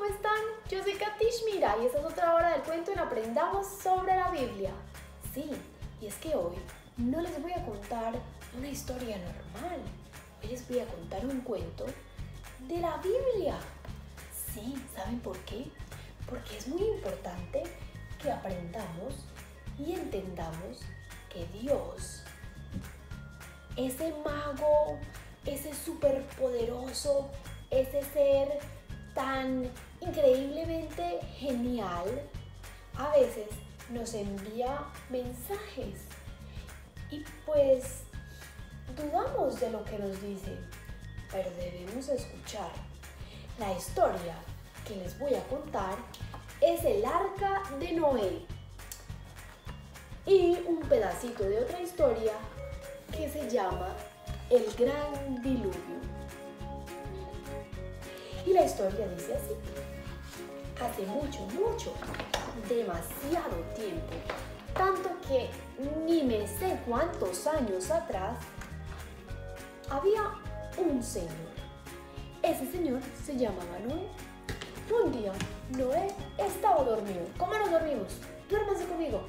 están? Yo soy Katish Mira y esta es otra hora del cuento en Aprendamos sobre la Biblia. Sí, y es que hoy no les voy a contar una historia normal. Hoy les voy a contar un cuento de la Biblia. Sí, ¿saben por qué? Porque es muy importante que aprendamos y entendamos que Dios, ese mago, ese superpoderoso, ese ser tan increíblemente genial, a veces nos envía mensajes y pues dudamos de lo que nos dice, pero debemos escuchar. La historia que les voy a contar es el Arca de Noé y un pedacito de otra historia que se llama El Gran Diluvio. Y la historia dice así: hace mucho, demasiado tiempo, tanto que ni me sé cuántos años atrás, había un señor. Ese señor se llamaba Noé. Un día, Noé estaba dormido. ¿Cómo nos dormimos? Duérmase conmigo.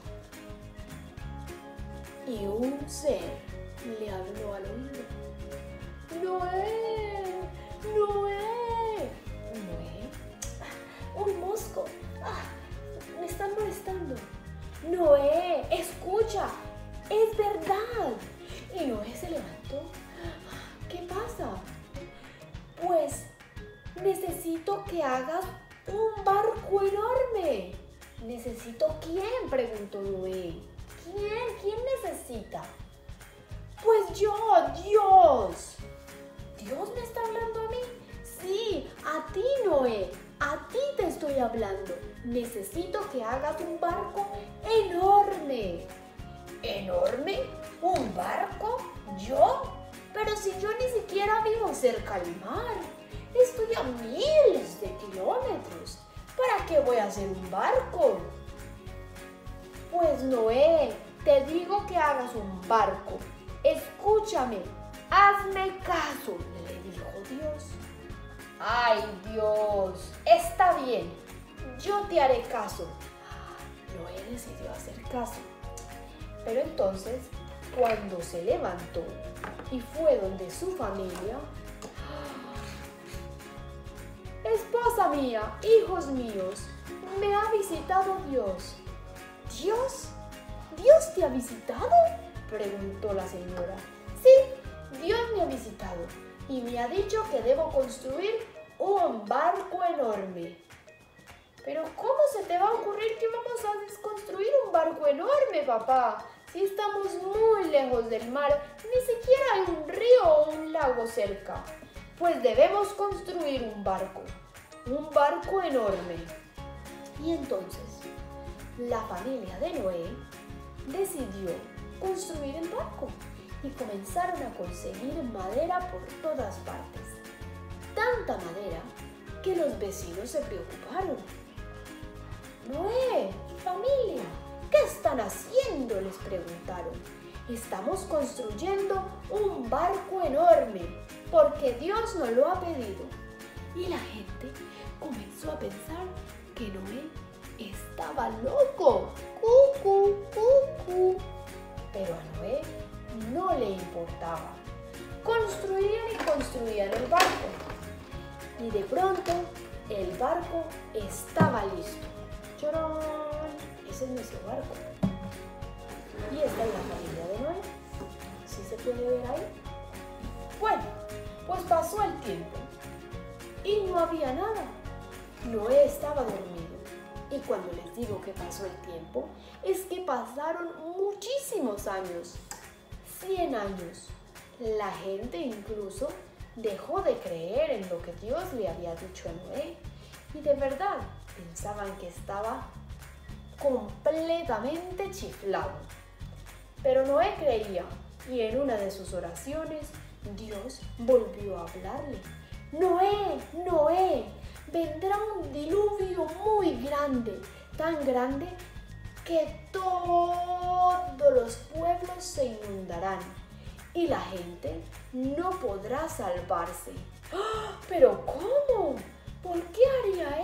Y un ser le habló al oído. ¡Noé! ¡Noé! ¡Noé! ¡Un mosco! ¡Me están molestando! ¡Noé! ¡Escucha! ¡Es verdad! Y Noé se levantó. ¿Qué pasa? Pues necesito que hagas un barco enorme. ¿Necesito quién?, preguntó Noé. ¿Quién necesita? Pues yo, Dios. ¿Dios me está hablando a mí? Sí, a ti, Noé. A ti te estoy hablando. Necesito que hagas un barco enorme. ¿Enorme? ¿Un barco? ¿Yo? Pero si yo ni siquiera vivo cerca al mar. Estoy a miles de kilómetros. ¿Para qué voy a hacer un barco? Pues Noé, te digo que hagas un barco. Escúchame, hazme caso, le dijo Dios. Ay, Dios, está bien, yo te haré caso. Noé decidió hacer caso. Pero entonces, cuando se levantó y fue donde su familia, esposa mía, hijos míos, me ha visitado Dios. ¿Dios? ¿Dios te ha visitado?, preguntó la señora. Sí, Dios me ha visitado y me ha dicho que debo construir un barco enorme. Pero ¿cómo se te va a ocurrir que vamos a construir un barco enorme, papá? Si estamos muy lejos del mar, ni siquiera hay un río o un lago cerca. Pues debemos construir un barco enorme. Y entonces, la familia de Noé decidió construir el barco y comenzaron a conseguir madera por todas partes. Tanta madera que los vecinos se preocuparon. Noé, familia, ¿qué están haciendo?, les preguntaron. Estamos construyendo un barco enorme porque Dios nos lo ha pedido. Y la gente comenzó a pensar que Noé estaba loco. ¡Cucú, cucú! Pero a Noé no le importaba. Construían el barco. Y de pronto el barco estaba listo. ¡Chorón! Ese es nuestro barco. Y esta es la familia de Noé. ¿Sí se puede ver ahí? Bueno, pues pasó el tiempo y no había nada. Noé estaba dormido. Y cuando les digo que pasó el tiempo, es que pasaron muchísimos años. 100 años. La gente incluso dejó de creer en lo que Dios le había dicho a Noé. Y de verdad pensaban que estaba completamente chiflado. Pero Noé creía y en una de sus oraciones Dios volvió a hablarle. Noé, Noé, vendrá un diluvio muy grande, tan grande que todos los pueblos se inundarán y la gente no podrá salvarse. ¡Ah! ¿Pero cómo? ¿Por qué haría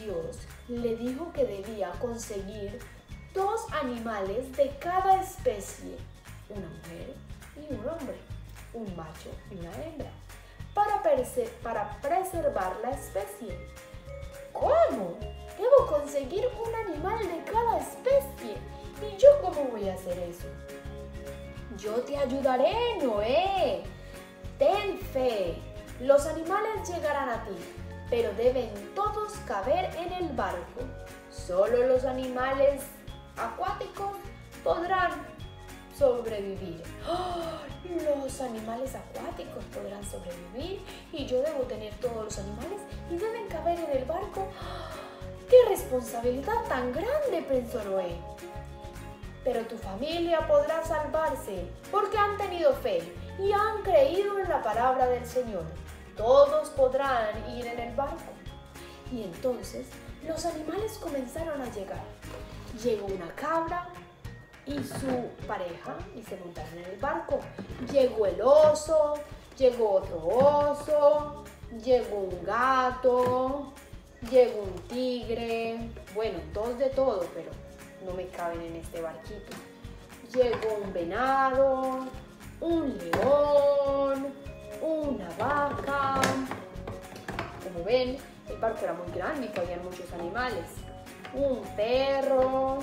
Dios le dijo que debía conseguir 2 animales de cada especie, una mujer y un hombre, un macho y una hembra, para preservar la especie. ¿Cómo? Debo conseguir un animal de cada especie. ¿Y yo cómo voy a hacer eso? Yo te ayudaré, Noé. Ten fe. Los animales llegarán a ti, pero deben todos caber en el barco. Solo los animales acuáticos podrán sobrevivir. ¡Oh! Los animales acuáticos podrán sobrevivir y yo debo tener todos los animales y deben caber en el barco. ¡Oh! ¡Qué responsabilidad tan grande!, pensó Noé. Pero tu familia podrá salvarse porque han tenido fe y han creído en la palabra del Señor. Todos podrán ir en el barco. Y entonces los animales comenzaron a llegar. Llegó una cabra y su pareja y se montaron en el barco. Llegó el oso, llegó otro oso, llegó un gato, llegó un tigre. Bueno, 2 de todo, pero no me caben en este barquito. Llegó un venado, un león, una vaca. Como ven, el barco era muy grande y había muchos animales. Un perro,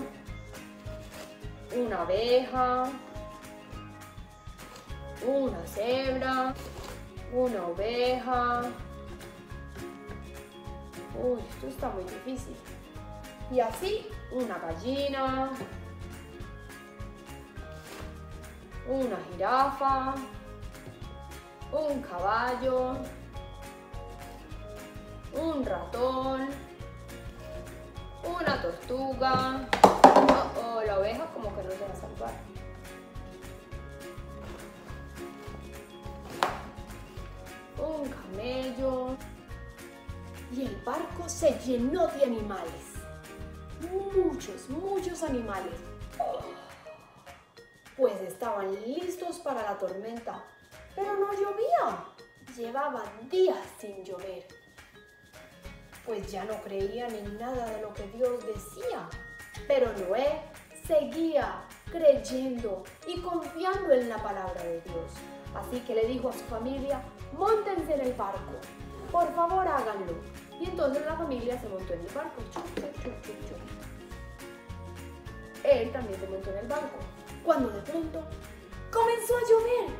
una abeja, una cebra, una oveja. Uy, esto está muy difícil. Y así, una gallina, una jirafa, un caballo, un ratón, una tortuga. La oveja como que no se va a salvar. Un camello. Y el barco se llenó de animales. Muchos animales. Pues estaban listos para la tormenta, pero no llovía. Llevaba días sin llover. Pues ya no creían en nada de lo que Dios decía. Pero Noé seguía creyendo y confiando en la palabra de Dios. Así que le dijo a su familia: móntense en el barco, por favor háganlo. Y entonces la familia se montó en el barco. Él también se montó en el barco. Cuando de pronto comenzó a llover.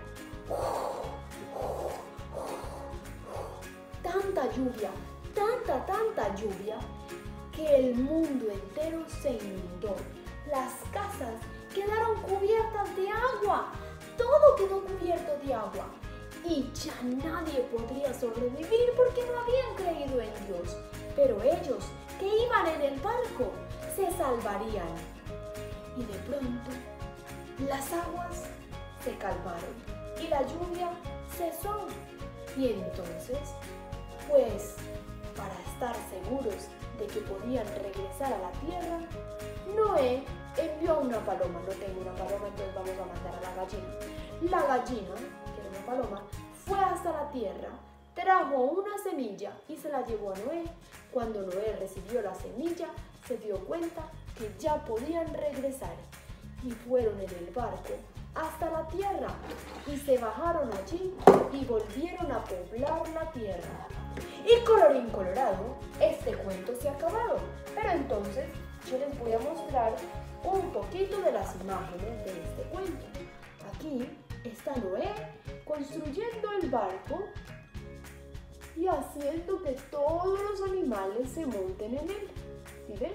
Tanta lluvia, tanta lluvia, que el mundo entero se inundó. Las casas quedaron cubiertas de agua. Todo quedó cubierto de agua. Y ya nadie podría sobrevivir porque no habían creído en Dios. Pero ellos, que iban en el barco, se salvarían. Y de pronto, las aguas se calmaron y la lluvia cesó. Y entonces, pues, para estar seguros de que podían regresar a la tierra, Noé envió a una paloma. No tengo una paloma, entonces vamos a mandar a la gallina. La gallina, que era una paloma, fue hasta la tierra, trajo una semilla y se la llevó a Noé. Cuando Noé recibió la semilla, se dio cuenta que ya podían regresar y fueron en el barco hasta la tierra y se bajaron allí y volvieron a poblar la tierra. Y colorín colorado, este cuento se ha acabado, pero entonces yo les voy a mostrar un poquito de las imágenes de este cuento. Aquí está Noé construyendo el barco y haciendo que todos los animales se monten en él. ¿Sí ven?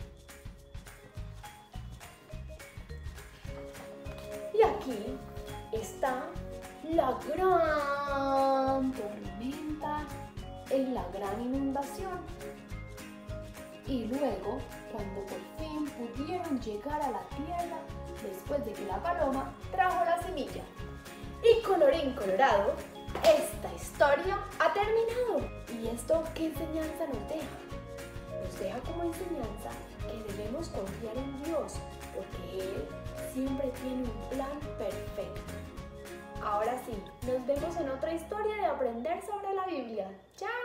Y aquí está la gran tormenta, en la gran inundación. Y luego, cuando por fin pudieron llegar a la tierra, después de que la paloma trajo la semilla. Y colorín colorado, esta historia ha terminado. ¿Y esto qué enseñanza nos deja? Nos deja como enseñanza que debemos confiar en Dios, porque Él siempre tiene un plan perfecto. Ahora sí, nos vemos en otra historia de aprender sobre la Biblia. ¡Chao!